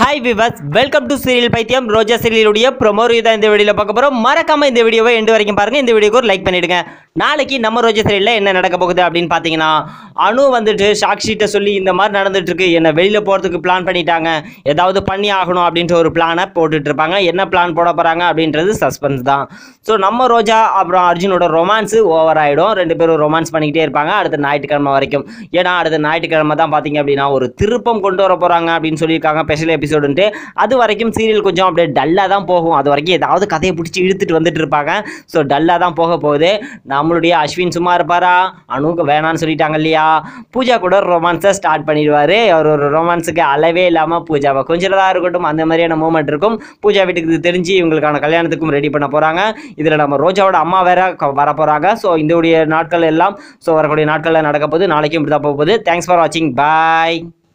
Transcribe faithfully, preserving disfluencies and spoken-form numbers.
Hi viewers, welcome to serial பைத்தியம். Roja சீரியலுடைய promo தான் இந்த வீடியோவில் பார்க்க போகிறோம். மறக்காம இந்த வீடியோவை எண்டு வரைக்கும் பாருங்கள். இந்த வீடியோக்கு ஒரு லைக் பண்ணிவிடுங்க. நாளைக்கு நம்ம ரோஜா சீரியலில் என்ன நடக்க போகுது அப்படின்னு பார்த்தீங்கன்னா, அனு வந்துட்டு சாக்ஷிட்ட சொல்லி இந்த மாதிரி நடந்துட்டு இருக்கு, என்னை வெளியில் போகிறதுக்கு பிளான் பண்ணிட்டாங்க, ஏதாவது பண்ணி ஆகணும் அப்படின்ற ஒரு பிளானை போட்டுட்டு இருப்பாங்க. என்ன பிளான் போட போகிறாங்க அப்படின்றது சஸ்பென்ஸ் தான். ஸோ நம்ம ரோஜா அப்புறம் அர்ஜுனோட ரொமான்ஸு ஓவர் ஆகிடும். ரெண்டு பேரும் ரொமான்ஸ் பண்ணிக்கிட்டே இருப்பாங்க அடுத்த ஞாயிற்றுக்கிழமை வரைக்கும். ஏன்னா அடுத்த ஞாயிற்றுக்கிழமை தான் பார்த்தீங்க அப்படின்னா ஒரு திருப்பம் கொண்டு வர போகிறாங்க அப்படின்னு சொல்லியிருக்காங்க, ஸ்பெஷல் எபிசோடுன்ட்டு. அது வரைக்கும் சீரியல் கொஞ்சம் அப்படியே டல்லாக தான் போகும். அது வரைக்கும் ஏதாவது கதையை பிடிச்சி இழுத்துட்டு வந்துட்டு இருப்பாங்க. ஸோ டல்லாக தான் போக போகுது. நம்மளுடைய அஸ்வின் சும்மா இருப்பாரா? அனுக்கு வேணான்னு சொல்லிட்டாங்க இல்லையா? பூஜா கூட ரொமான்ஸை ஸ்டார்ட் பண்ணிடுவார். அவர் ஒரு ரொமான்ஸுக்கு அளவே இல்லாமல் பூஜாவை கொஞ்சம் தான் இருக்கட்டும், அந்த மாதிரியான மூமெண்ட் இருக்கும். பூஜா வீட்டுக்கு தெரிஞ்சு இவங்களுக்கான கல்யாணத்துக்கும் ரெடி பண்ண போகிறாங்க. இதில் நம்ம ரோஜாவோட அம்மா வேற வர போகிறாங்க. ஸோ இந்த நாட்கள் எல்லாம் ஸோ வரக்கூடிய நாட்களில் நடக்க போகுது. நாளைக்கும் இப்படி தான் போக போகுது. தேங்க்ஸ் ஃபார் வாட்சிங். பாய்.